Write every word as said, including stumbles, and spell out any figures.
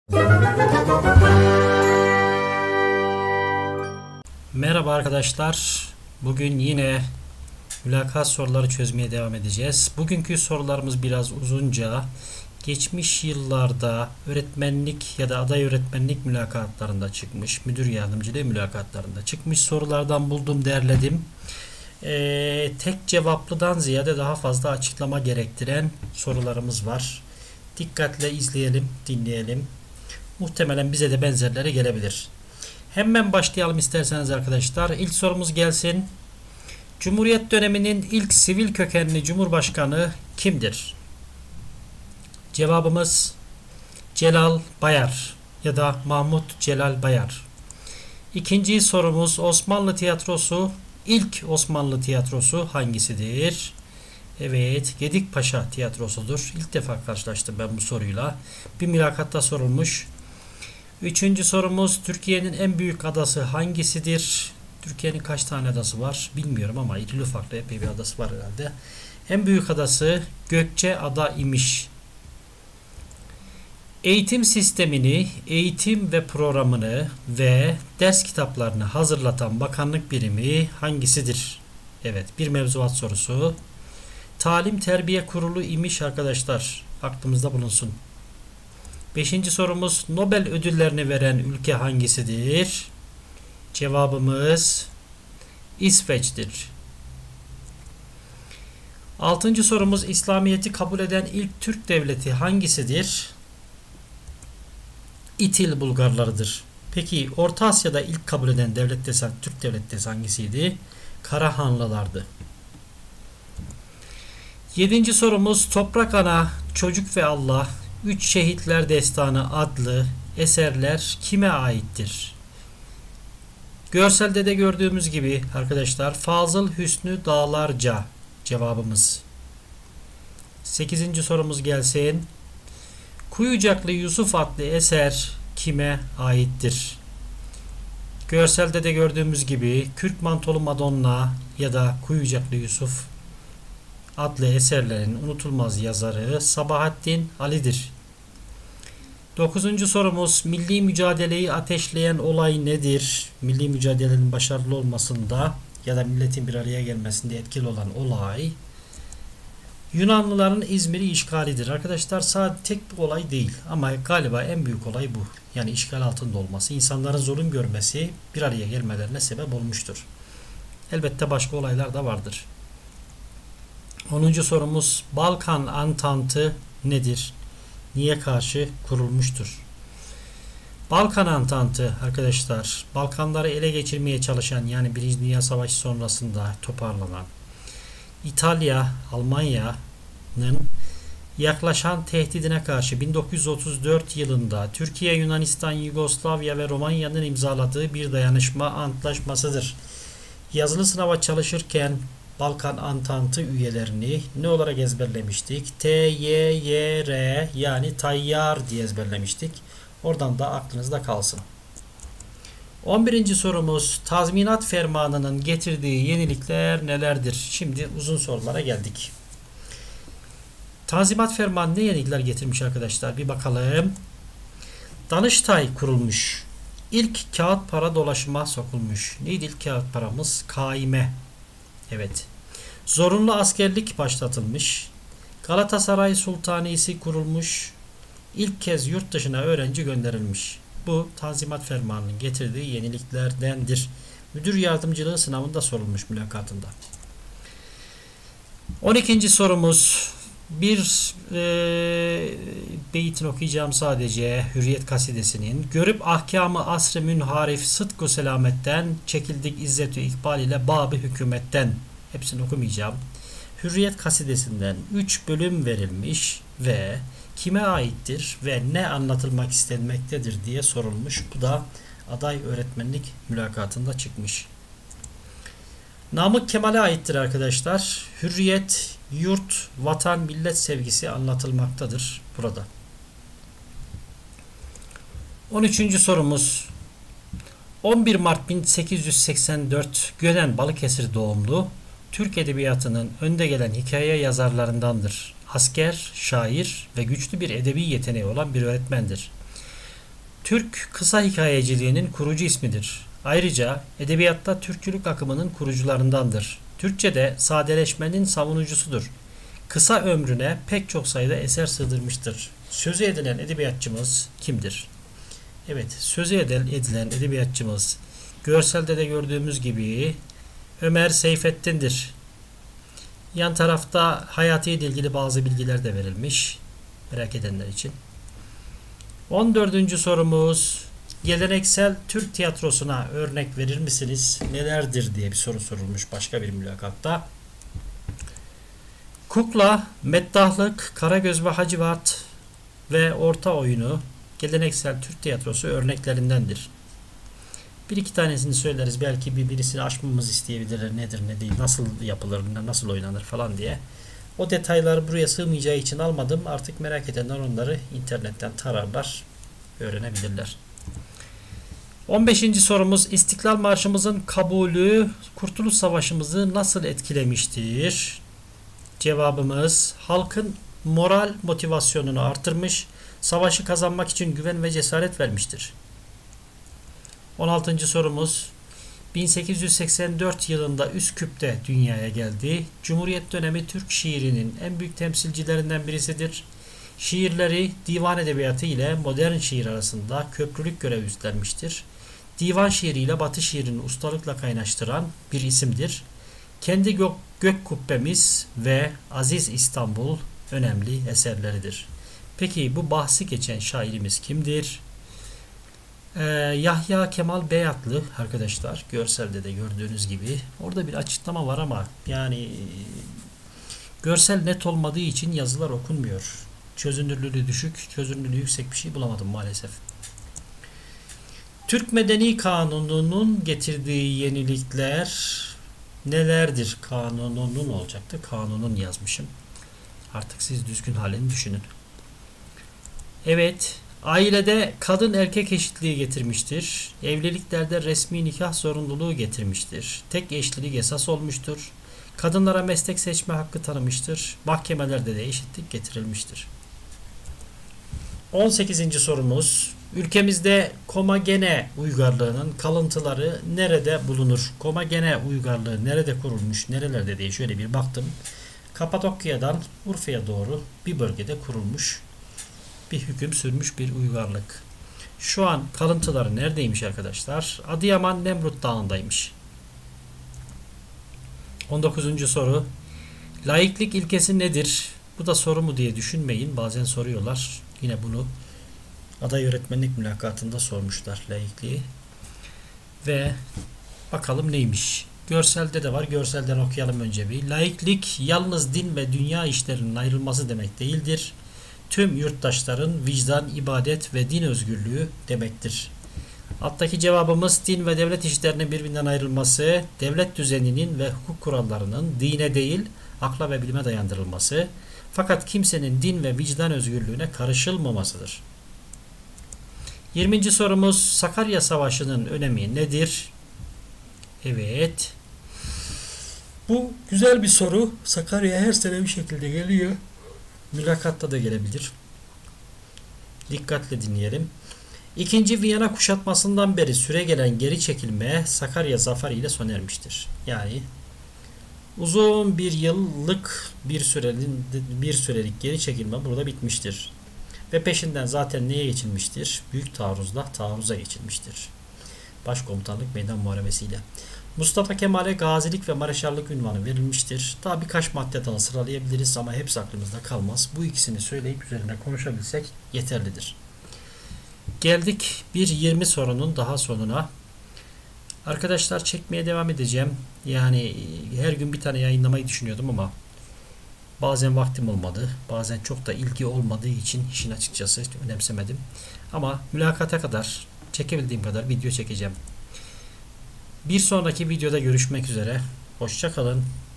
Merhaba arkadaşlar. Bugün yine mülakat soruları çözmeye devam edeceğiz. Bugünkü sorularımız biraz uzunca. Geçmiş yıllarda öğretmenlik ya da aday öğretmenlik mülakatlarında çıkmış, müdür yardımcılığı mülakatlarında çıkmış sorulardan buldum, derledim. Ee, tek cevaplıdan ziyade daha fazla açıklama gerektiren sorularımız var. Dikkatle izleyelim, dinleyelim. Muhtemelen bize de benzerleri gelebilir. Hemen başlayalım isterseniz arkadaşlar. İlk sorumuz gelsin. Cumhuriyet döneminin ilk sivil kökenli cumhurbaşkanı kimdir? Cevabımız Celal Bayar ya da Mahmut Celal Bayar. İkinci sorumuz, Osmanlı tiyatrosu, ilk Osmanlı tiyatrosu hangisidir? Evet, Gedikpaşa tiyatrosudur. İlk defa karşılaştım ben bu soruyla. Bir mülakatta sorulmuş. Üçüncü sorumuz, Türkiye'nin en büyük adası hangisidir? Türkiye'nin kaç tane adası var bilmiyorum ama irili ufaklı epey bir adası var herhalde. En büyük adası Gökçeada imiş. Eğitim sistemini, eğitim ve programını ve ders kitaplarını hazırlatan bakanlık birimi hangisidir? Evet, bir mevzuat sorusu. Talim Terbiye Kurulu imiş arkadaşlar. Aklımızda bulunsun. Beşinci sorumuz, Nobel ödüllerini veren ülke hangisidir? Cevabımız İsveç'tir. Altıncı sorumuz, İslamiyet'i kabul eden ilk Türk devleti hangisidir? İtil Bulgarlarıdır. Peki Orta Asya'da ilk kabul eden devlet desen, Türk devlet desen hangisiydi? Karahanlılardı. Yedinci sorumuz, Toprak Ana, Çocuk ve Allah, Üç Şehitler Destanı adlı eserler kime aittir? Görselde de gördüğümüz gibi arkadaşlar, Fazıl Hüsnü Dağlarca cevabımız. Sekizinci sorumuz gelsin. Kuyucaklı Yusuf adlı eser kime aittir? Görselde de gördüğümüz gibi Kürk Mantolu Madonna ya da Kuyucaklı Yusuf adlı eserlerin unutulmaz yazarı Sabahattin Ali'dir. Dokuzuncu sorumuz, milli mücadeleyi ateşleyen olay nedir? Milli mücadelenin başarılı olmasında ya da milletin bir araya gelmesinde etkili olan olay Yunanlıların İzmir'i işgalidir. Arkadaşlar sadece tek bir olay değil ama galiba en büyük olay bu. Yani işgal altında olması, insanların zulüm görmesi, bir araya gelmelerine sebep olmuştur. Elbette başka olaylar da vardır. onuncu sorumuz, Balkan Antantı nedir? Niye karşı kurulmuştur? Balkan Antantı arkadaşlar, Balkanları ele geçirmeye çalışan, yani Birinci Dünya Savaşı sonrasında toparlanan İtalya, Almanya'nın yaklaşan tehdidine karşı bin dokuz yüz otuz dört yılında Türkiye, Yunanistan, Yugoslavya ve Romanya'nın imzaladığı bir dayanışma antlaşmasıdır. Yazılı sınava çalışırken Balkan Antantı üyelerini ne olarak ezberlemiştik? T Y Y R yani tayyar diye ezberlemiştik. Oradan da aklınızda kalsın. on birinci sorumuz, Tazminat Fermanı'nın getirdiği yenilikler nelerdir? Şimdi uzun sorulara geldik. Tazminat Fermanı ne yenilikler getirmiş arkadaşlar? Bir bakalım. Danıştay kurulmuş. İlk kağıt para dolaşıma sokulmuş. Neydi ilk kağıt paramız? Kaime. Evet. Zorunlu askerlik başlatılmış. Galatasaray Sultanisi kurulmuş. İlk kez yurt dışına öğrenci gönderilmiş. Bu Tanzimat Fermanı'nın getirdiği yeniliklerdendir. Müdür yardımcılığı sınavında sorulmuş mülakatında. on ikinci sorumuz, bir e, beytini okuyacağım sadece, Hürriyet kasidesinin. Görüp ahkamı asr-ı münharif sıdk-ı selametten, çekildik izzet-ü ikbal ile bab-ı hükümetten. Hepsini okumayacağım. Hürriyet kasidesinden üç bölüm verilmiş ve kime aittir ve ne anlatılmak istenmektedir diye sorulmuş. Bu da aday öğretmenlik mülakatında çıkmış. Namık Kemal'e aittir arkadaşlar. Hürriyet, yurt, vatan, millet sevgisi anlatılmaktadır burada. on üçüncü sorumuz, on bir Mart bin sekiz yüz seksen dört Gönen Balıkesir doğumlu, Türk edebiyatının önde gelen hikaye yazarlarındandır. Asker, şair ve güçlü bir edebi yeteneği olan bir öğretmendir. Türk kısa hikayeciliğinin kurucu ismidir. Ayrıca edebiyatta Türkçülük akımının kurucularındandır. Türkçe'de sadeleşmenin savunucusudur. Kısa ömrüne pek çok sayıda eser sığdırmıştır. Sözü edilen edebiyatçımız kimdir? Evet, sözü edilen edebiyatçımız görselde de gördüğümüz gibi Ömer Seyfettin'dir. Yan tarafta hayatıyla ilgili bazı bilgiler de verilmiş merak edenler için. on dördüncü sorumuz, geleneksel Türk tiyatrosuna örnek verir misiniz? Nelerdir diye bir soru sorulmuş başka bir mülakatta. Kukla, Meddahlık, Karagöz ve Hacivat ve Orta Oyunu geleneksel Türk tiyatrosu örneklerindendir. Bir iki tanesini söyleriz. Belki bir birisini açmamız isteyebilirler. Nedir ne değil, nasıl yapılır, nasıl oynanır falan diye. O detayları buraya sığmayacağı için almadım. Artık merak edenler onları internetten tararlar, öğrenebilirler. on beşinci sorumuz, İstiklal Marşımızın kabulü Kurtuluş Savaşımızı nasıl etkilemiştir? Cevabımız, halkın moral motivasyonunu artırmış, savaşı kazanmak için güven ve cesaret vermiştir. on altıncı sorumuz, bin sekiz yüz seksen dört yılında Üsküp'te dünyaya geldi. Cumhuriyet dönemi Türk şiirinin en büyük temsilcilerinden birisidir. Şiirleri divan edebiyatı ile modern şiir arasında köprülük görevi üstlenmiştir. Divan şiiriyle Batı şiirini ustalıkla kaynaştıran bir isimdir. Kendi gök, gök kubbemiz ve Aziz İstanbul önemli eserleridir. Peki bu bahsi geçen şairimiz kimdir? Ee, Yahya Kemal Beyatlı arkadaşlar, görselde de gördüğünüz gibi orada bir açıklama var ama yani görsel net olmadığı için yazılar okunmuyor. Çözünürlüğü düşük, çözünürlüğü yüksek bir şey bulamadım maalesef. Türk Medeni Kanunu'nun getirdiği yenilikler nelerdir? Kanunun olacaktı. Kanunun yazmışım. Artık siz düzgün halini düşünün. Evet. Ailede kadın erkek eşitliği getirmiştir. Evliliklerde resmi nikah zorunluluğu getirmiştir. Tek eşlilik esas olmuştur. Kadınlara meslek seçme hakkı tanımıştır. Mahkemelerde de eşitlik getirilmiştir. on sekizinci sorumuz. Ülkemizde Komagene uygarlığının kalıntıları nerede bulunur? Komagene uygarlığı nerede kurulmuş, nerelerde diye şöyle bir baktım. Kapadokya'dan Urfa'ya doğru bir bölgede kurulmuş, bir hüküm sürmüş bir uygarlık. Şu an kalıntıları neredeymiş arkadaşlar? Adıyaman Nemrut Dağı'ndaymış. on dokuzuncu soru. Laiklik ilkesi nedir? Bu da soru mu diye düşünmeyin. Bazen soruyorlar. Yine bunu aday öğretmenlik mülakatında sormuşlar, laikliği. Ve bakalım neymiş? Görselde de var. Görselden okuyalım önce bir. Laiklik yalnız din ve dünya işlerinin ayrılması demek değildir. Tüm yurttaşların vicdan, ibadet ve din özgürlüğü demektir. Alttaki cevabımız, din ve devlet işlerinin birbirinden ayrılması, devlet düzeninin ve hukuk kurallarının dine değil akla ve bilime dayandırılması, fakat kimsenin din ve vicdan özgürlüğüne karışılmamasıdır. yirminci sorumuz, Sakarya Savaşı'nın önemi nedir? Evet. Bu güzel bir soru. Sakarya her sene bir şekilde geliyor. Mülakatta da gelebilir. Dikkatle dinleyelim. İkinci Viyana kuşatmasından beri süregelen geri çekilme Sakarya Zaferi ile sona ermiştir. Yani uzun bir yıllık bir sürenin bir sürelik geri çekilme burada bitmiştir. Ve peşinden zaten neye geçilmiştir? Büyük taarruzla taarruza geçilmiştir. Başkomutanlık meydan muharebesiyle. Mustafa Kemal'e gazilik ve mareşallık unvanı verilmiştir. Daha birkaç madde daha sıralayabiliriz ama hepsi aklımızda kalmaz. Bu ikisini söyleyip üzerine konuşabilsek yeterlidir. Geldik bir yirmi sorunun daha sonuna. Arkadaşlar çekmeye devam edeceğim. Yani her gün bir tane yayınlamayı düşünüyordum ama bazen vaktim olmadı. Bazen çok da ilgi olmadığı için işin açıkçası önemsemedim. Ama mülakata kadar çekebildiğim kadar video çekeceğim. Bir sonraki videoda görüşmek üzere. Hoşça kalın.